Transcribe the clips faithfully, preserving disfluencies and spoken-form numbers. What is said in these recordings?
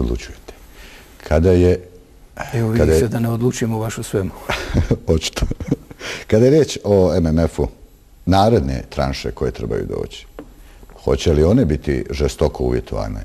odlučujete. Kada je... Evo vidi se da ne odlučujemo vašu svemu. Očito. Kada je riječ o em em efu, naredne tranše koje trebaju doći, hoće li one biti žestoko uvjetovane?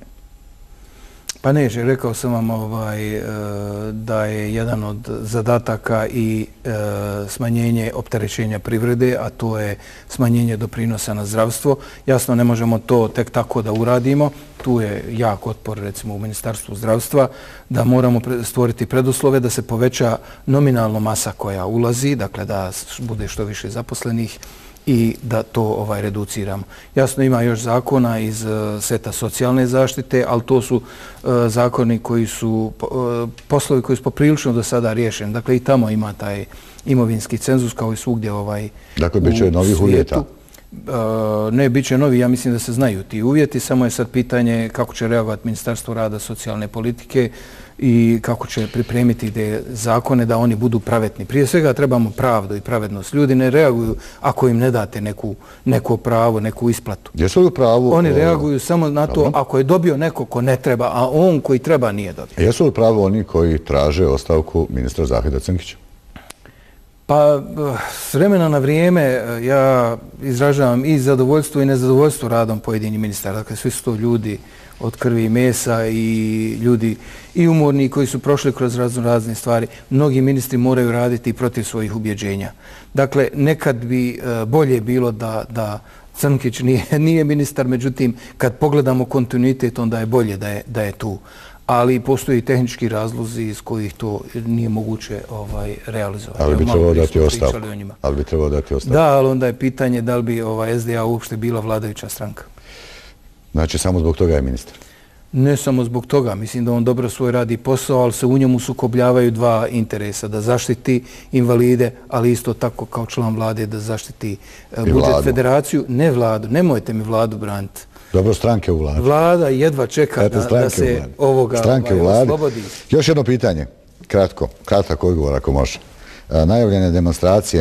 Pa neće, rekao sam vam ovaj, da je jedan od zadataka i e, smanjenje opterećenja privrede, a to je smanjenje doprinosa na zdravstvo. Jasno, ne možemo to tek tako da uradimo. Tu je jak otpor, recimo, u Ministarstvu zdravstva, da moramo stvoriti preduslove da se poveća nominalno masa koja ulazi, dakle da bude što više zaposlenih i da to ovaj, reduciramo. Jasno, ima još zakona iz uh, seta socijalne zaštite, ali to su uh, zakoni koji su, uh, poslovi koji su poprilično do sada riješeni. Dakle, i tamo ima taj imovinski cenzus kao i svugdje ovaj, dakle, bit će novih uvjeta? Uh, ne, bit će novi, ja mislim da se znaju ti uvjeti, samo je sad pitanje kako će reagovati Ministarstvo rada, socijalne politike i kako će pripremiti te zakone da oni budu pravedni. Prije svega trebamo pravdu i pravednost. Ljudi ne reaguju ako im ne date neku, neko pravo, neku isplatu. Jesu li u pravu? Oni reaguju samo na to ako je dobio neko ko ne treba, a on koji treba nije dobio. Jesu li u pravu oni koji traže ostavku ministra Zahida Crnkića? Pa, s vremena na vrijeme ja izražavam i zadovoljstvo i nezadovoljstvo radom pojedinih ministara. Dakle, svi su to ljudi od krvi i mesa i ljudi i umorni koji su prošli kroz razno razne stvari. Mnogi ministri moraju raditi protiv svojih ubjeđenja. Dakle, nekad bi bolje bilo da, da Crnkić nije, nije ministar, međutim, kad pogledamo kontinuitet, onda je bolje da je, da je tu. Ali postoji tehnički razlozi iz kojih to nije moguće ovaj, realizovati. Ali bi trebalo dati ostavku. Ali bi trebalo dati ostavku. Da, ali onda je pitanje da li bi ovaj, es de a uopšte bila vladajuća stranka. Znači, samo zbog toga je ministar? Ne samo zbog toga. Mislim da on dobro svoj radi posao, ali se u njemu sukobljavaju dva interesa. Da zaštiti invalide, ali isto tako kao član vlade da zaštiti budžet federaciju. Ne vladu, nemojte mi vladu braniti. Dobro, stranke u vladi. Vlada jedva čeka da, da se ovoga ovaj, oslobodi. Još jedno pitanje, kratko, kratak odgovor ako može. A, najavljene demonstracije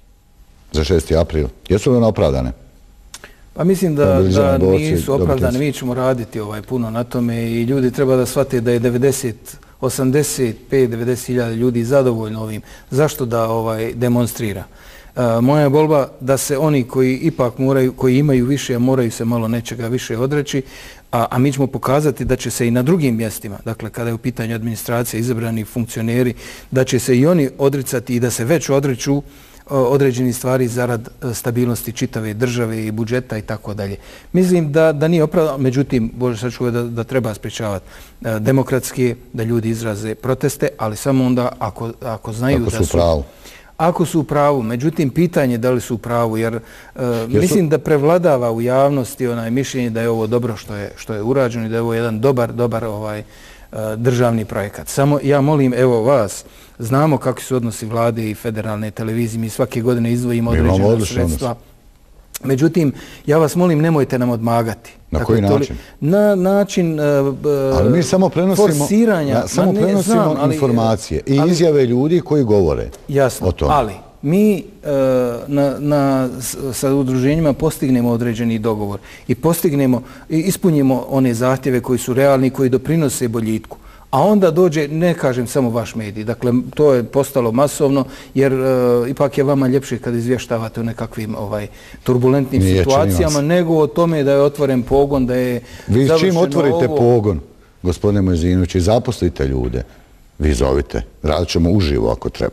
za šesti april, jesu li one opravdane? Pa mislim da, da nisu opravdane, mi ćemo raditi ovaj, puno na tome i ljudi treba da shvate da je devedeset, osamdeset pet, devedeset hiljada ljudi zadovoljno ovim. Zašto da ovaj, demonstrira? Uh, moja je bolba da se oni koji ipak moraju, koji imaju više, moraju se malo nečega više odreći, a, a mi ćemo pokazati da će se i na drugim mjestima, dakle kada je u pitanju administracija, izabrani funkcioneri, da će se i oni odricati i da se već odriču uh, određeni stvari zarad uh, stabilnosti čitave države i budžeta i tako dalje. Mislim da, da nije opravdano, međutim, Bože sačuvaj da, da treba sprečavati uh, demokratski, da ljudi izraze proteste, ali samo onda ako, ako znaju ako da su... Pravu. Ako su u pravu, međutim, pitanje da li su u pravu, jer uh, mislim da prevladava u javnosti onaj mišljenje da je ovo dobro što je, što je urađeno i da je ovo jedan dobar, dobar ovaj, uh, državni projekat. Samo ja molim, evo vas, znamo kakvi su odnosi vlade i federalne televizije, mi svake godine izdvojimo određena sredstva. Međutim, ja vas molim, nemojte nam odmagati. Na dakle, koji način? Na način uh, ali mi samo prenosimo, forsiranja. Na, samo ne, prenosimo znam, ali, informacije i ali, izjave ljudi koji govore jasno, o tome. Ali mi uh, na, na, sa udruženjima postignemo određeni dogovor i postignemo, ispunimo one zahtjeve koji su realni, koji doprinose boljitku. A onda dođe, ne kažem samo vaš medij, dakle to je postalo masovno jer uh, ipak je vama ljepše kad izvještavate o nekakvim ovaj, turbulentnim nije situacijama nego o tome da je otvoren pogon, da je vi završeno čim otvorite ovo... pogon, gospodine Mojzinović, i zaposlite ljude, vi zovite, radit ćemo uživo ako treba.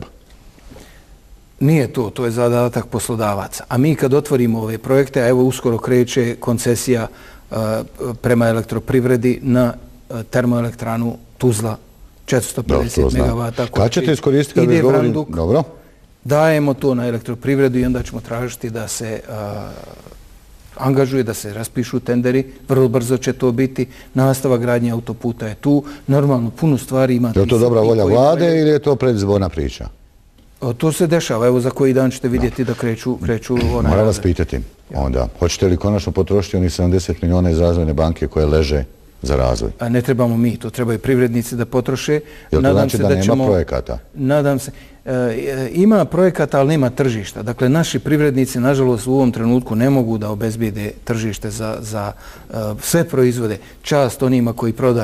Nije to, to je zadatak poslodavaca. A mi kad otvorimo ove projekte, a evo uskoro kreće koncesija uh, prema elektroprivredi na uh, termoelektranu Tuzla, četiristo pedeset megavata. Kad ćete iskoristiti kad već govorim? Dobro. Dajemo to na elektroprivredu i onda ćemo tražiti da se uh, angažuje, da se raspišu tenderi. Vrlo brzo će to biti. Nastava gradnje autoputa je tu. Normalno, puno stvari ima. Je to dobra volja vlade ili je to predizborna priča? O, to se dešava. Evo za koji dan ćete vidjeti da kreću, kreću onaj... Moram vas pitati onda. Hoćete li konačno potrošiti onih sedamdeset miliona iz razvojne banke koje leže za razvoj? A ne trebamo mi, to trebaju privrednici da potroše. Je li to znači da, da nema ćemo, projekata? Nadam se. E, ima projekata, ali nema tržišta. Dakle, naši privrednici, nažalost, u ovom trenutku ne mogu da obezbijede tržište za, za uh, sve proizvode. Čast onima koji prodaju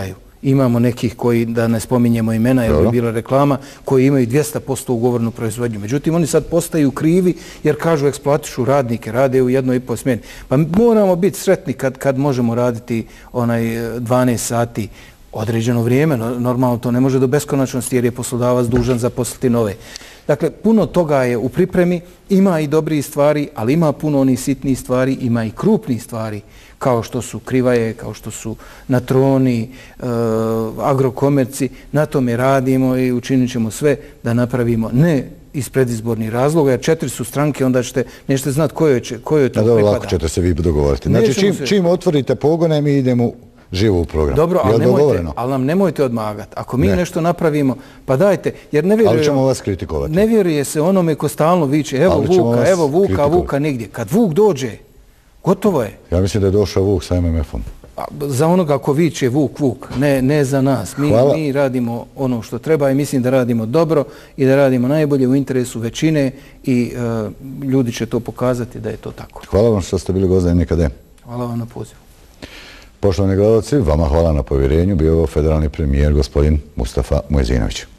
imamo nekih koji, da ne spominjemo imena, jer bi bila reklama, koji imaju dvjesto posto ugovornu proizvodnju. Međutim, oni sad postaju krivi jer kažu eksploatišu radnike, rade u jednoj i pol smjeni. Pa moramo biti sretni kad, kad možemo raditi onaj dvanaest sati određeno vrijeme. Normalno to ne može do beskonačnosti jer je poslodavac dužan zaposliti nove. Dakle, puno toga je u pripremi, ima i dobrih stvari, ali ima puno onih sitnih stvari, ima i krupnih stvari, kao što su Krivaje, kao što su Natroni, e, Agrokomerci. Na tome radimo i učinit ćemo sve da napravimo ne iz predizbornih razloga, jer četiri su stranke, onda ćete, nećete znati kojoj će, kojoj to pripada. Lako ćete se vi dogovoriti. Znači, čim, se... čim otvorite pogone, mi idemo živo u program. Dobro, ali, nemojte, ali nam nemojte odmagati. Ako mi ne. nešto napravimo, pa dajte, jer ne vjeruje... Ali ćemo vas kritikovati. Ne vjeruje se onome ko stalno viče, evo Vuka, evo Vuka, Vuka nigdje. Kad Vuk dođe, gotovo je. Ja mislim da je došao Vuk sa M M F-om. Za onoga ko viče Vuk, Vuk, ne, ne za nas. Mi, mi radimo ono što treba i mislim da radimo dobro i da radimo najbolje u interesu većine i uh, ljudi će to pokazati da je to tako. Hvala vam što ste bili gost N K D. Hvala vam na pozivu. Poštovani gledalci, vama hvala na povjerenju. Bio je ovo federalni premijer gospodin Mustafa Muezinović.